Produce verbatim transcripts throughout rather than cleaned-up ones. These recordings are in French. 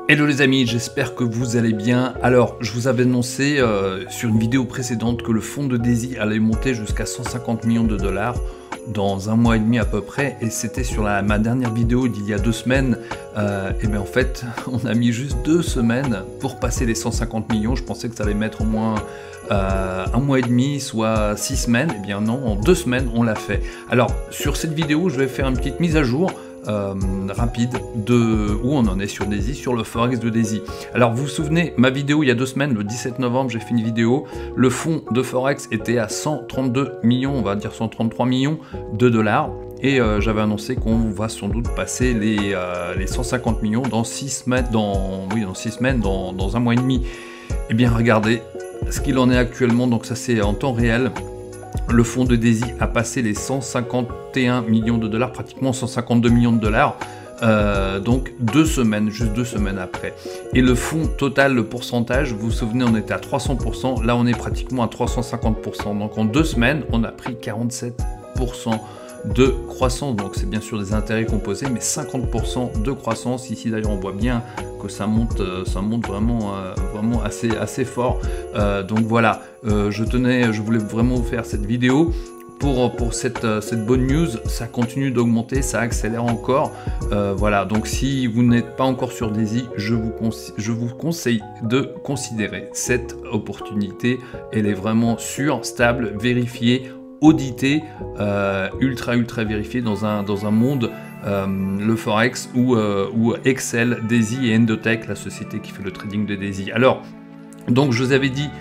Hello les amis, j'espère que vous allez bien. Alors, je vous avais annoncé euh, sur une vidéo précédente que le fonds de Daisy allait monter jusqu'à cent cinquante millions de dollars dans un mois et demi à peu près, et c'était sur la, ma dernière vidéo d'il y a deux semaines. Euh, et bien en fait, on a mis juste deux semaines pour passer les cent cinquante millions. Je pensais que ça allait mettre au moins euh, un mois et demi, soit six semaines. Et bien non, en deux semaines, on l'a fait. Alors, sur cette vidéo, je vais faire une petite mise à jour. Euh, rapide de où on en est sur Daisy, sur le Forex de Daisy. Alors vous vous souvenez, ma vidéo il y a deux semaines, le dix-sept novembre, j'ai fait une vidéo, le fonds de Forex était à cent trente-deux millions, on va dire cent trente-trois millions de dollars, et euh, j'avais annoncé qu'on va sans doute passer les, euh, les cent cinquante millions dans six semaines, dans, oui, dans six semaines, dans, dans un mois et demi. Et bien regardez ce qu'il en est actuellement, donc ça c'est en temps réel. Le fonds de Daisy a passé les cent cinquante et un millions de dollars, pratiquement cent cinquante-deux millions de dollars, euh, donc deux semaines, juste deux semaines après. Et le fonds total, le pourcentage, vous vous souvenez, on était à trois cents pour cent, là on est pratiquement à trois cent cinquante pour cent. Donc en deux semaines, on a pris quarante-sept pour cent de croissance, donc c'est bien sûr des intérêts composés, mais cinquante pour cent de croissance. Ici d'ailleurs on voit bien que ça monte, ça monte vraiment, euh, vraiment assez, assez fort. Euh, donc voilà, euh, je tenais, je voulais vraiment vous faire cette vidéo pour, pour cette, cette bonne news. Ça continue d'augmenter, ça accélère encore. Euh, voilà, donc si vous n'êtes pas encore sur Daisy, je vous, je vous conseille de considérer cette opportunité. Elle est vraiment sûre, stable, vérifiée, audité, euh, ultra ultra vérifié dans un, dans un monde, euh, le Forex, où, euh, où Excel, Daisy et Endotech, la société qui fait le trading de Daisy. Alors, donc je vous avais dit,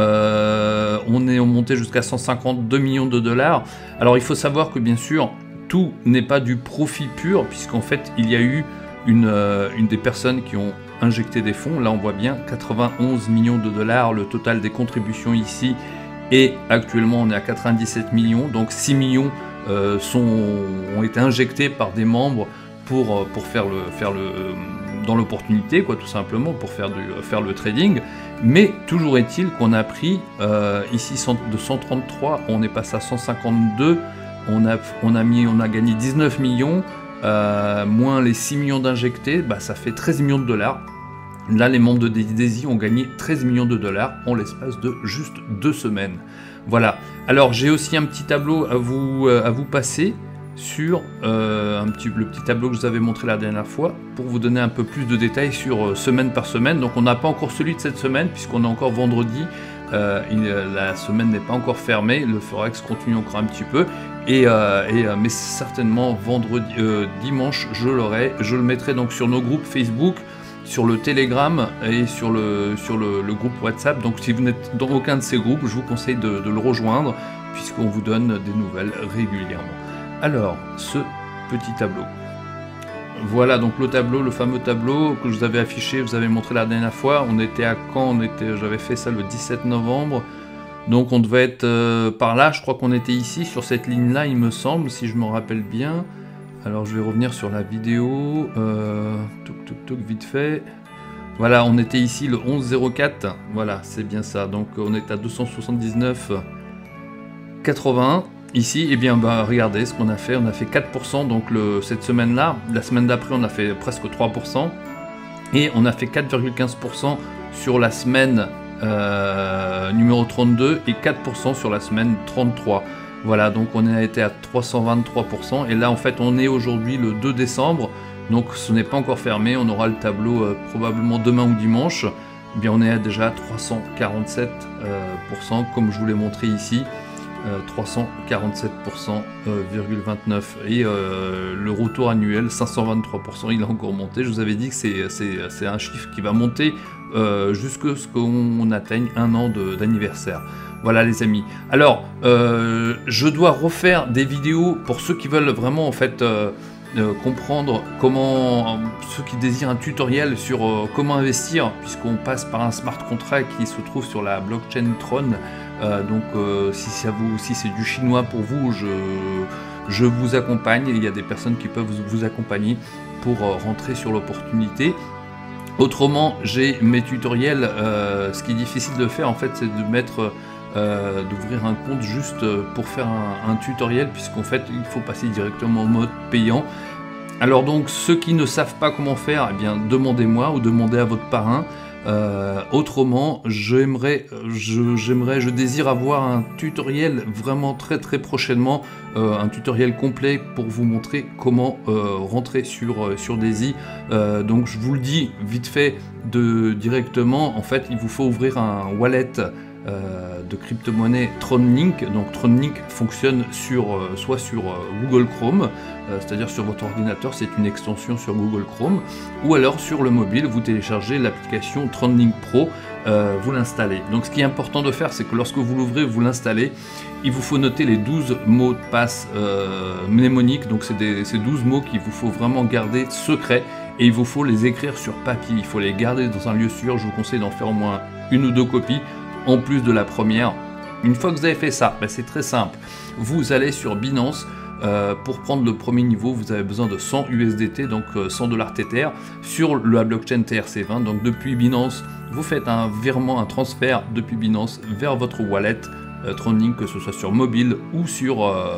euh, on est monté jusqu'à cent cinquante-deux millions de dollars. Alors il faut savoir que bien sûr, tout n'est pas du profit pur, puisqu'en fait il y a eu une, euh, une des personnes qui ont injecté des fonds. Là on voit bien quatre-vingt-onze millions de dollars, le total des contributions ici. Et actuellement on est à quatre-vingt-dix-sept millions, donc six millions euh, sont, ont été injectés par des membres pour, pour faire le, faire le, dans l'opportunité, quoi, tout simplement, pour faire, du, faire le trading. Mais toujours est-il qu'on a pris euh, ici de cent trente-trois, on est passé à cent cinquante-deux, on a, on a, mis, on a gagné dix-neuf millions, euh, moins les six millions d'injectés, bah, ça fait treize millions de dollars. Là, les membres de Daisy ont gagné treize millions de dollars en l'espace de juste deux semaines. Voilà. Alors, j'ai aussi un petit tableau à vous, à vous passer sur euh, un petit, le petit tableau que je vous avais montré la dernière fois pour vous donner un peu plus de détails sur euh, semaine par semaine. Donc, on n'a pas encore celui de cette semaine puisqu'on est encore vendredi. Euh, il, la semaine n'est pas encore fermée. Le Forex continue encore un petit peu. Et, euh, et, euh, mais certainement vendredi, euh, dimanche, je l'aurai. Je le mettrai donc sur nos groupes Facebook, sur le Telegram et sur le, sur le, le groupe WhatsApp. Donc si vous n'êtes dans aucun de ces groupes, je vous conseille de, de le rejoindre puisqu'on vous donne des nouvelles régulièrement. Alors, ce petit tableau. Voilà donc le tableau, le fameux tableau que je vous avais affiché, je vous avais montré la dernière fois. On était à quand on était, j'avais fait ça le dix-sept novembre. Donc on devait être euh, par là, je crois qu'on était ici, sur cette ligne-là, il me semble, si je me rappelle bien. Alors je vais revenir sur la vidéo, euh, toc toc toc vite fait. Voilà, on était ici le onze zéro quatre, voilà, c'est bien ça. Donc on est à deux cent soixante-dix-neuf virgule quatre-vingt-un. Ici, et bien bah regardez ce qu'on a fait, on a fait quatre pour cent donc le, cette semaine-là. La semaine d'après, on a fait presque trois pour cent. Et on a fait quatre virgule quinze pour cent sur la semaine euh, numéro trente-deux et quatre pour cent sur la semaine trente-trois. Voilà, donc on a été à trois cent vingt-trois pour cent et là en fait on est aujourd'hui le deux décembre, donc ce n'est pas encore fermé, on aura le tableau euh, probablement demain ou dimanche. Eh bien on est à déjà trois cent quarante-sept pour cent euh, comme je vous l'ai montré ici, euh, trois cent quarante-sept pour cent virgule vingt-neuf et euh, le retour annuel cinq cent vingt-trois pour cent, il a encore monté. Je vous avais dit que c'est un chiffre qui va monter euh, jusqu'à ce qu'on atteigne un an d'anniversaire. Voilà les amis. Alors, euh, je dois refaire des vidéos pour ceux qui veulent vraiment en fait euh, euh, comprendre comment, ceux qui désirent un tutoriel sur euh, comment investir, puisqu'on passe par un smart contract qui se trouve sur la blockchain Tron. Euh, donc, euh, si ça vous, si c'est du chinois pour vous, je, je vous accompagne. Il y a des personnes qui peuvent vous accompagner pour euh, rentrer sur l'opportunité. Autrement, j'ai mes tutoriels. Euh, ce qui est difficile de faire en fait, c'est de mettre Euh, d'ouvrir un compte juste pour faire un, un tutoriel, puisqu'en fait il faut passer directement en mode payant Alors donc, ceux qui ne savent pas comment faire, eh bien, demandez-moi ou demandez à votre parrain. Euh, autrement, j'aimerais, je, j'aimerais, je désire avoir un tutoriel vraiment très très prochainement, euh, un tutoriel complet pour vous montrer comment euh, rentrer sur, euh, sur Daisy. Euh, donc je vous le dis vite fait de, directement, en fait il vous faut ouvrir un wallet euh, de crypto-monnaie TronLink. Donc TronLink fonctionne sur, euh, soit sur euh, Google Chrome, euh, c'est-à-dire sur votre ordinateur, c'est une extension sur Google Chrome, ou alors sur le mobile, vous téléchargez l'application TronLink Pro, euh, vous l'installez. Donc ce qui est important de faire, c'est que lorsque vous l'ouvrez, vous l'installez, il vous faut noter les douze mots de passe euh, mnémoniques, donc c'est ces douze mots qu'il vous faut vraiment garder secrets, et il vous faut les écrire sur papier, il faut les garder dans un lieu sûr. Je vous conseille d'en faire au moins une ou deux copies, en plus de la première. Une fois que vous avez fait ça, ben c'est très simple. Vous allez sur Binance. Euh, pour prendre le premier niveau, vous avez besoin de cent U S D T, donc euh, cent dollars Tether, sur la blockchain T R C vingt. Donc depuis Binance, vous faites un virement, un transfert depuis Binance vers votre wallet euh, TronLink, que ce soit sur mobile ou sur euh,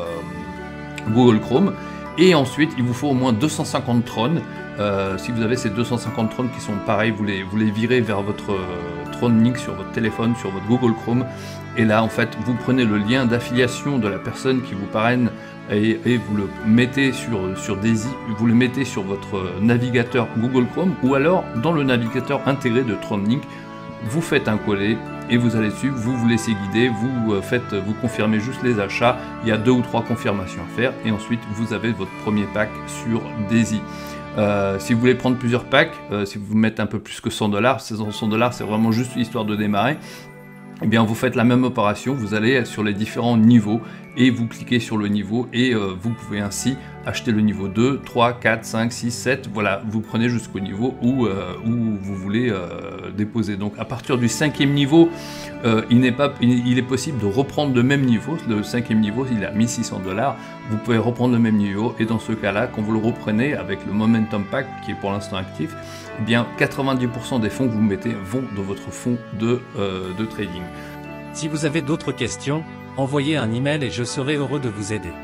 Google Chrome. Et ensuite, il vous faut au moins deux cent cinquante Tron. Euh, si vous avez ces deux cent cinquante Tron qui sont pareils, vous les, vous les virez vers votre euh, TronLink sur votre téléphone, sur votre Google Chrome. Et là, en fait, vous prenez le lien d'affiliation de la personne qui vous parraine et, et vous le mettez sur, sur Daisy, vous le mettez sur votre navigateur Google Chrome ou alors dans le navigateur intégré de TronLink. Vous faites un coller et vous allez dessus, vous vous laissez guider, vous faites, vous confirmez juste les achats. Il y a deux ou trois confirmations à faire et ensuite vous avez votre premier pack sur Daisy. Euh, si vous voulez prendre plusieurs packs, euh, si vous mettez un peu plus que cent dollars, cent dollars c'est vraiment juste histoire de démarrer. Eh bien vous faites la même opération, vous allez sur les différents niveaux et vous cliquez sur le niveau et euh, vous pouvez ainsi acheter le niveau deux, trois, quatre, cinq, six, sept, voilà, vous prenez jusqu'au niveau où, euh, où vous voulez euh, déposer. Donc à partir du cinquième niveau, euh, il, n'est pas, il, il est possible de reprendre le même niveau. Le cinquième niveau, il est à mille six cents dollars, vous pouvez reprendre le même niveau et dans ce cas-là, quand vous le reprenez avec le Momentum Pack qui est pour l'instant actif, eh bien quatre-vingt-dix pour cent des fonds que vous mettez vont dans votre fonds de, euh, de trading. Si vous avez d'autres questions, envoyez un email et je serai heureux de vous aider.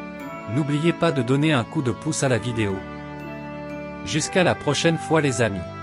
N'oubliez pas de donner un coup de pouce à la vidéo. Jusqu'à la prochaine fois les amis.